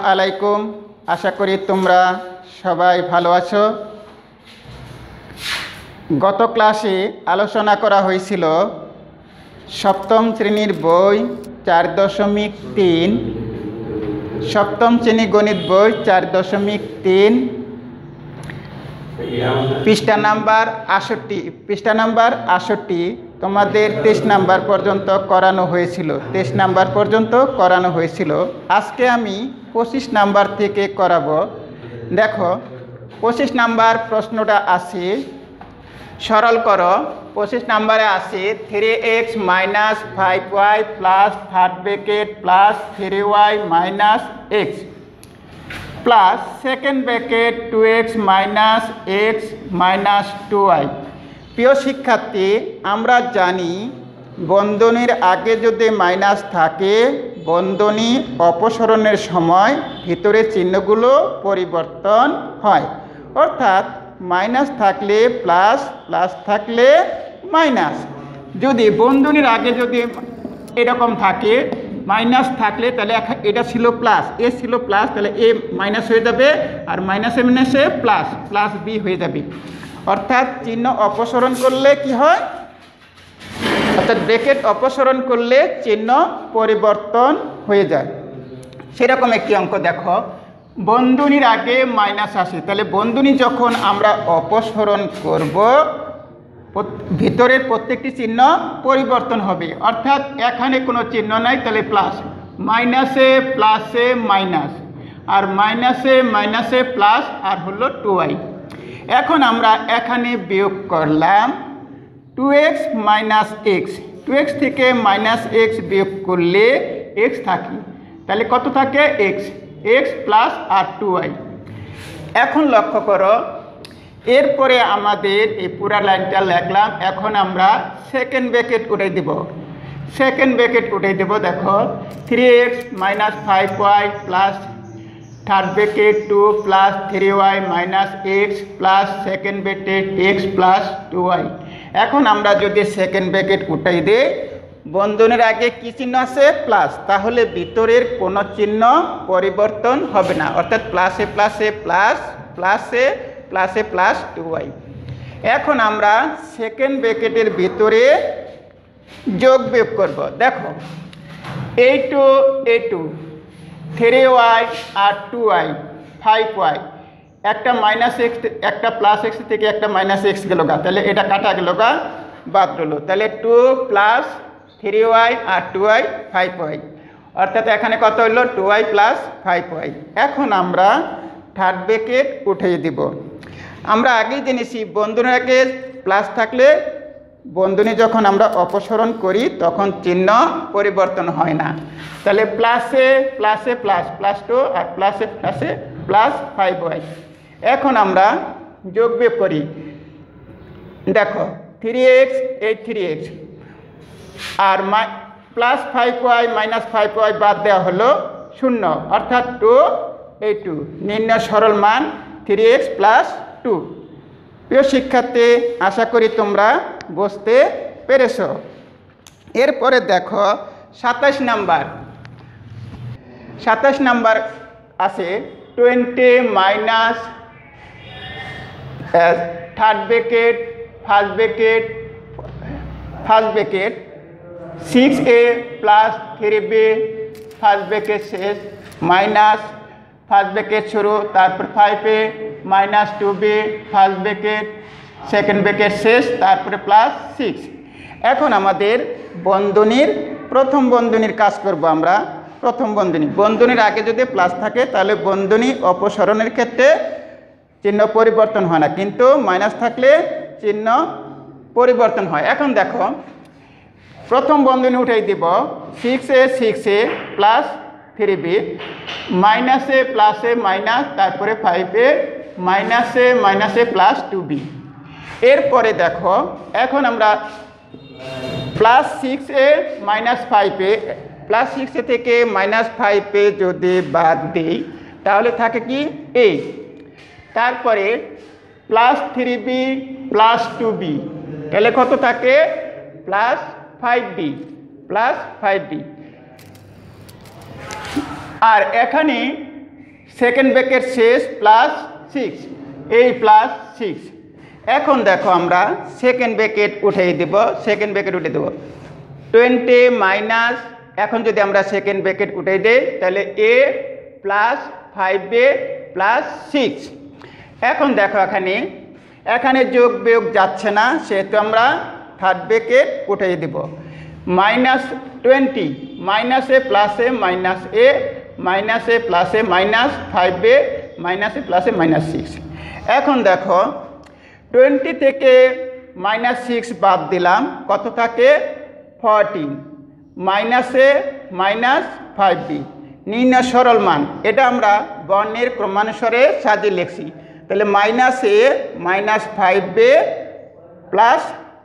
আলাইকুম। আশা করি তোমরা সবাই ভালো আছো। গত ক্লাসে আলোচনা করা হয়েছিল সপ্তম শ্রেণীর বই 4.3, সপ্তম শ্রেণী গণিত বই 4.3, পৃষ্ঠা নাম্বার 68 তোমাদের 23 নাম্বার পর্যন্ত করানো হয়েছিল। আজকে আমি 25 নাম্বার থেকে করাবো। দেখো 25 নাম্বার প্রশ্নটা আছে, সরল করো। 25 নাম্বারে আছে 3x - 5y plus third bracket plus 3y - x plus second bracket 2x - x - 2y। প্রিয় শিক্ষার্থী, আমরা জানি বন্ধনীর আগে যদি মাইনাস থাকে বন্ধনী অপসরণের সময় ভিতরের চিহ্নগুলো পরিবর্তন হয়, অর্থাৎ মাইনাস থাকলে প্লাস, প্লাস থাকলে মাইনাস। যদি বন্ধনীর আগে যদি এরকম থাকে মাইনাস থাকলে তাহলে এটা ছিল প্লাস, এ ছিল প্লাস, তাহলে এ মাইনাস হয়ে যাবে, আর মাইনাসে মাইনাসে প্লাস, প্লাস বি হয়ে যাবে। অর্থাৎ চিহ্ন অপসরণ করলে কি হয়, অর্থাৎ ব্র্যাকেট অপসরণ করলে চিহ্ন পরিবর্তন হয়ে যায়। সেরকম একটি অঙ্ক দেখো, বন্ধনীর আগে মাইনাস আসে, তাহলে বন্ধনী যখন আমরা অপসরণ করব ভিতরের প্রত্যেকটি চিহ্ন পরিবর্তন হবে। অর্থাৎ এখানে কোনো চিহ্ন নাই, তাহলে প্লাস, মাইনাসে প্লাসে মাইনাস, আর মাইনাসে মাইনাসে প্লাস, আর হলো 2y। এখন আমরা এখানে বিয়োগ করলাম 2x - x, 2x থেকে -x বিয়োগ করলে x থাকে, তাহলে কত থাকে x প্লাস আর 2y। এখন লক্ষ্য করো, এরপরে আমাদের এই পুরা লাইনটা লিখলাম। এখন আমরা সেকেন্ড ব্র্যাকেট উঠাই দেব। দেখো 3x - 5y plus third bracket 2 plus 3y - x plus second bracket x plus 2y। এখন আমরা যদি সেকেন্ড ব্র্যাকেট উঠাই দিই, বন্ধনীর আগে কি চিহ্ন আছে, প্লাস, তাহলে ভিতরের কোনো চিহ্ন পরিবর্তন হবে না, অর্থাৎ প্লাসে প্লাসে প্লাস, প্লাসে প্লাসে প্লাস 2y। এখন আমরা সেকেন্ড ব্র্যাকেটের ভিতরে যোগ বিয়োগ করব। দেখো a2 3y আর 2y 5y, একটা মাইনাস এক্স, একটা প্লাস এক্স থেকে একটা মাইনাস এক্স গেল গা, তাহলে এটা কাটা গেল গা, বাদ রইল, তাহলে 2 প্লাস 3y আর 2y 5y, অর্থাৎ এখানে কত হইল 2y প্লাস 5y। এখন আমরা থার্ড ব্র্যাকেট উঠিয়ে দিব। আমরা আগেই জেনেছি বন্ধনীর আগে প্লাস থাকলে বন্ধনী যখন আমরা অপসরণ করি তখন চিহ্ন পরিবর্তন হয় না, তাহলে প্লাসে প্লাসে প্লাস, প্লাস 2 আর প্লাসে প্লাসে প্লাস 5y। এখন আমরা যোগ বিয়োগ করি। দেখো 3x এই 3x আর প্লাস 5y মাইনাস 5y বাদ দেওয়া হলো 0, অর্থাৎ 2 এই 2, নির্ণয় সরল মান 3x প্লাস 2। প্রিয় শিক্ষার্থী, আশা করি তোমরা বুঝতে পেরেছ। এরপরে দেখো 27 নাম্বার আছে 20 minus third bracket first bracket 6a plus 3b first bracket শেষ মাইনাস ফার্স্ট ব্র্যাকেট শুরু, তারপর 5a minus 2b first bracket second bracket শেষ, তারপরে প্লাস 6। এখন আমাদের প্রথম বন্ধনীর কাজ করব আমরা। প্রথম বন্ধনীর আগে যদি প্লাস থাকে তাহলে বন্ধনী অপসরণের ক্ষেত্রে চিহ্ন পরিবর্তন হয় না, কিন্তু মাইনাস থাকলে চিহ্ন পরিবর্তন হয়। এখন দেখো প্রথম বন্ধনী উঠাই দিব, 6a প্লাস 3b মাইনাসে প্লাসে মাইনাস, তারপরে 5a মাইনাসে মাইনাসে প্লাস 2b। এরপরে দেখো এখন আমরা plus 6a minus 5a, plus 6a থেকে মাইনাস 5a যদি বাদ দিই তাহলে থাকে কি 8, তারপরে প্লাস 3b প্লাস 2b, তাহলে কত থাকে প্লাস 5b প্লাস 5b। আর এখানে সেকেন্ড ব্র্যাকেট শেষ প্লাস 6 এই প্লাস 6। এখন দেখো আমরা সেকেন্ড ব্র্যাকেট উঠিয়ে দেব, সেকেন্ড ব্র্যাকেট উঠিয়ে দেব 20 মাইনাস, এখন যদি আমরা সেকেন্ড ব্র্যাকেট উঠিয়ে দেই তাহলে a প্লাস 5a প্লাস 6। এখন দেখো এখানে যোগ বিয়োগ যাচ্ছে না, সেহেতু আমরা থার্ড ব্র্যাকেট উঠিয়ে দেব। Minus 20 minus a plus a minus a minus a plus a minus 5a minus a plus a minus 6। এখন দেখো 20 থেকে মাইনাস 6 বাদ দিলাম, কত থাকে 14 মাইনাস এ মাইনাস 5b নির্ণয় সরল মান। এটা আমরা বর্ণের ক্রমানুসারে সাজিয়ে লিখছি। তাহলে minus a minus 5a plus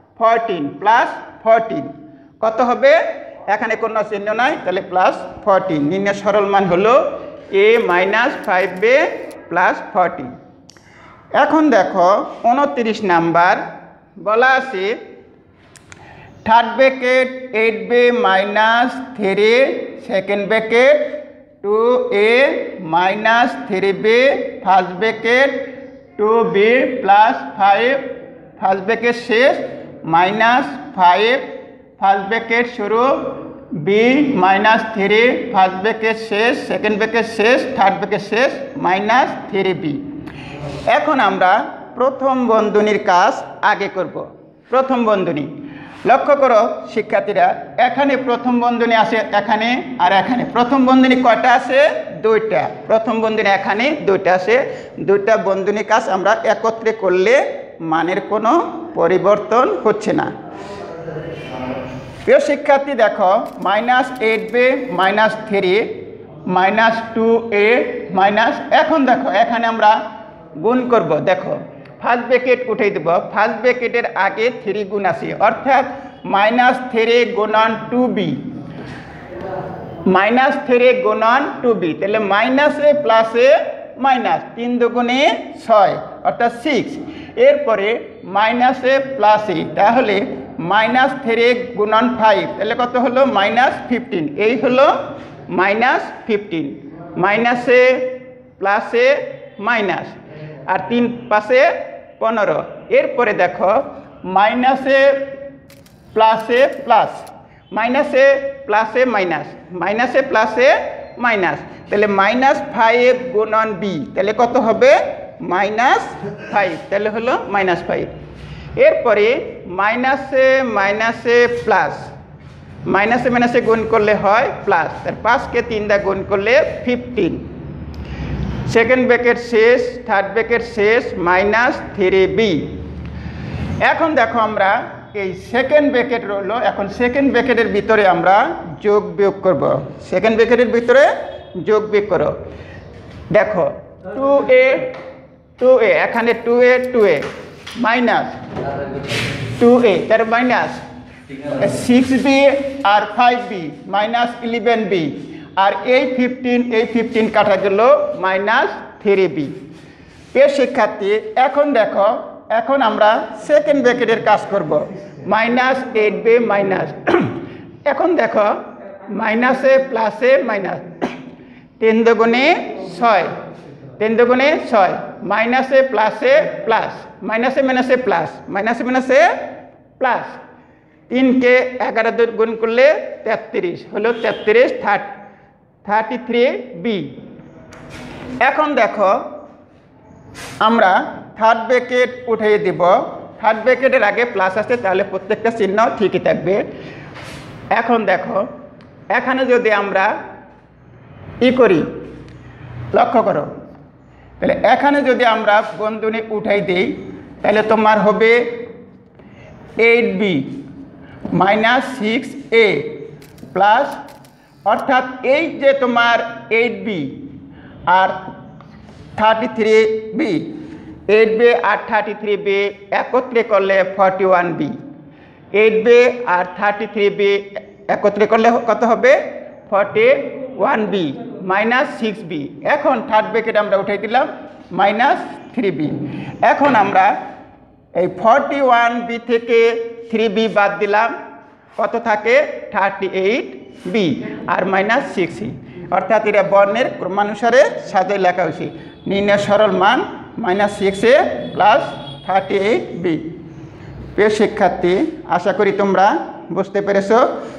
14 কত হবে, এখানে কোনো চিহ্ন নাই, তাহলে প্লাস 14। নির্ণয় সরল মান হলো a মাইনাস 5a প্লাস 14। এখন দেখো 29 নাম্বার বলা আছে third bracket 8b minus 3 second bracket 2a minus 3b first bracket 2b plus 5 first bracket শেষ মাইনাস 5 ফার্স্ট ব্র্যাকেট শুরু b মাইনাস 3 ফার্স্ট ব্র্যাকেট শেষ সেকেন্ড ব্র্যাকেট শেষ থার্ড ব্র্যাকেট শেষ minus 3b। এখন আমরা প্রথম বন্ধনীর কাজ আগে করব। প্রথম বন্ধনী লক্ষ্য করো শিক্ষার্থীরা, এখানে প্রথম বন্ধনী আছে এখানে আর এখানে। প্রথম বন্ধনী কয়টা আছে, দুইটা। প্রথম বন্ধনী এখানে দুইটা আছে, দুইটা বন্ধনীর কাজ আমরা একত্রে করলে মানের কোনো পরিবর্তন হচ্ছে না। প্রিয় শিক্ষার্থী দেখো minus 8b minus 3 minus 2a minus, এখন দেখো এখানে আমরা গুণ করব। দেখো ফার্স্ট ব্র্যাকেট উঠে দেব, ফার্স্ট ব্র্যাকেটের আগে 3 গুণ আছে, অর্থাৎ মাইনাস 3 গুণন 2b মাইনাস 3 গুণন 2b, তাহলে মাইনাসে প্লাসে মাইনাস 3 দুগুণে 6 অর্থাৎ 6। এরপরে মাইনাসে প্লাসে, তাহলে মাইনাস 3 গুণন 5 তাহলে কত হলো মাইনাস 15। এই হলো মাইনাস 15। মাইনাসে প্লাসে মাইনাস আর 3 পাশে 15। এরপরে দেখো মাইনাসে প্লাসে প্লাস মাইনাসে প্লাসে মাইনাস মাইনাসে প্লাসে মাইনাস, তাহলে মাইনাস 5 গুণন b তাহলে কত হবে মাইনাস 5, তাহলে হলো মাইনাস 5। এরপরে মাইনাসে মাইনাসে প্লাস, মাইনাসে মাইনাসে গুণ করলে হয় প্লাস, তার 5কে 3 দা গুণ করলে 15। সেকেন্ড ব্র্যাকেট শেষ থার্ড ব্র্যাকেট শেষ মাইনাস 3b। এখন দেখো আমরা এই সেকেন্ড ব্র্যাকেট রইলো, এখন সেকেন্ড ব্র্যাকেটের ভিতরে আমরা যোগ বিয়োগ করব। সেকেন্ড ব্র্যাকেটের ভিতরে যোগ বিয়োগ করো। দেখো 2a এখানে 2a মাইনাস 2a তার মাইনাস 6b আর 5b মাইনাস 11b, আর এই 15 কাটা গেল মাইনাস 3b। প্রিয় শিক্ষার্থী এখন দেখো, এখন আমরা সেকেন্ড ব্র্যাকেটের কাজ করব। মাইনাস 8b মাইনাস, এখন দেখো মাইনাসে প্লাসে মাইনাস 3 দুগুণে 6 3 দুগুণে 6 মাইনাসে প্লাসে প্লাস মাইনাসে মাইনাসে প্লাস মাইনাসে মাইনাসে প্লাস, 3কে 11 গুণ করলে 33 হলো 33b। এখন দেখো আমরা থার্ড ব্র্যাকেট উঠিয়ে দিব। থার্ড ব্র্যাকেটের আগে প্লাস আছে, তাহলে প্রত্যেকটা চিহ্ন ঠিকই থাকবে। এখন দেখো এখানে যদি আমরা করি, লক্ষ্য করো, তাহলে এখানে যদি আমরা বন্ধনী উঠাই দিই তাহলে তোমার হবে 8b মাইনাস 6a প্লাস, অর্থাৎ এই যে তোমার 8b আর 33b, 8b আর 33b একত্রে করলে 41b, 8b আর 33b একত্রে করলে কত হবে 41b মাইনাস 6b। এখন থার্ড ব্র্যাকেট আমরা উঠাই দিলাম মাইনাস 3b। এখন আমরা এই 41b থেকে 3b বাদ দিলাম, কত থাকে 38b আর মাইনাস 6c, অর্থাৎ এটা বর্ণের ক্রমানুসারে সাজিয়ে লেখা হয়েছে। নির্ণয় সরল মান -6a প্লাস 38b। প্রিয় শিক্ষার্থী, আশা করি তোমরা বুঝতে পেরেছো।